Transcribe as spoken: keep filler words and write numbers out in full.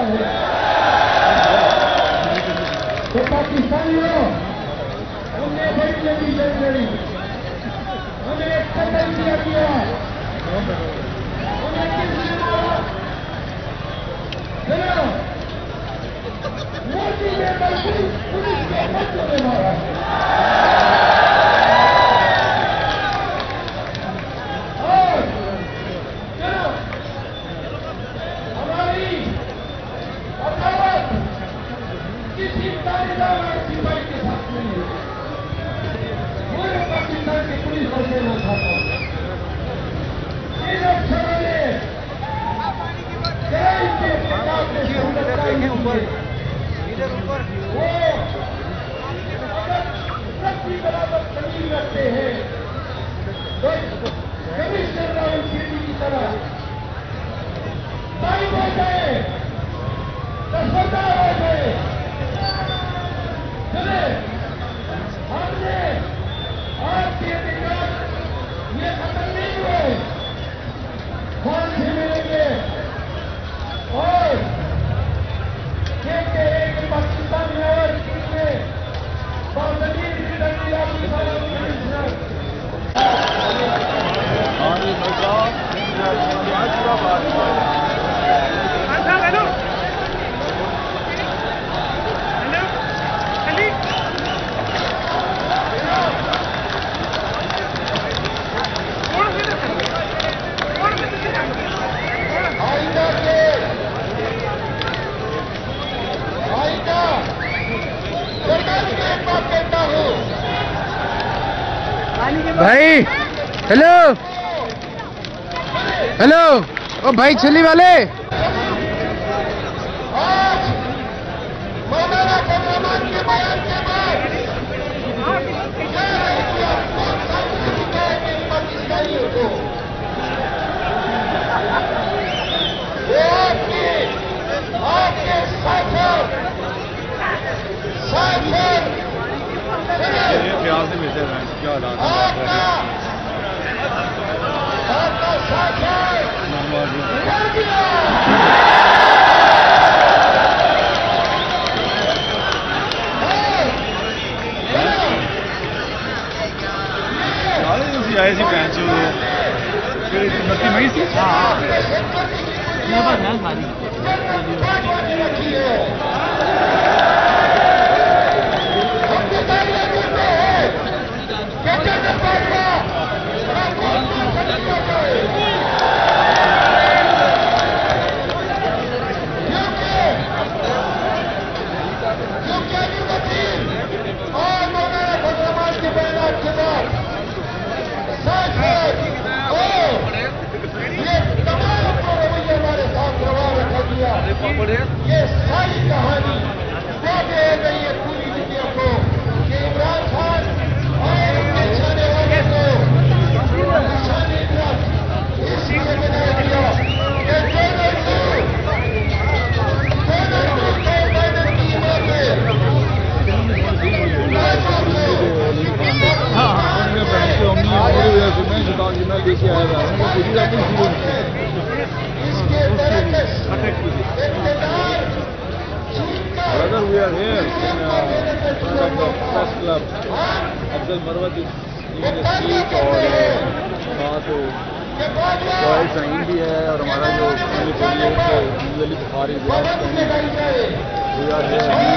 है। तो पाकिस्तानियों, हमने बड़ी लड़ी जंग लड़ी, हमें एक कतल किया गया, हमें किसने मारा? चलो, मोदी ने बल्कि पुलिस के बच्चों ने मारा। और चलो, हमारी अदालत किसी तारीदार और सिपाही के साथ नहीं है। पूरे पाकिस्तान की पुलिस को देना चाहता हूँ। इन अफसरों ने कराई के खिलाफ में देखें ऊपर वो सबकी बराबर तमीज रखते हैं। तो कमिश्नर राहुल गांधी की तरह टाइम हो जाए, दफादार हो जाए। चले, हमने आपके अधिकार ये खत्म नहीं हुए, फांसी मिलेंगे। और कहते हैं कि पाकिस्तान में और में बावजूद रिटर्न आपकी सारा कमिश्नर भाई हेलो हेलो ओ भाई छली वाले आज मौलाना चंद्रमान के बयान के बाद पाकिस्तानियों को वो आपके आपके साथर साथर आपका आपका साथर उड़ा दिया। ऐसी पहन से नक्की मई सी ये सारी कहानी वादे हो गई है पूरी दुनिया को कि इमरान खान और उनके चाहने वालों को निशाने तरफ इसी से बनाया गया कि दोनों को दोनों को बैनर की बातें लेके आएगा इसके बरकस Brother, we are here in uh, front of the press club. Afzal Marawat is giving a speech और वहाँ तो रॉयल साइन भी है और हमारा जो usually Bukhari we are here.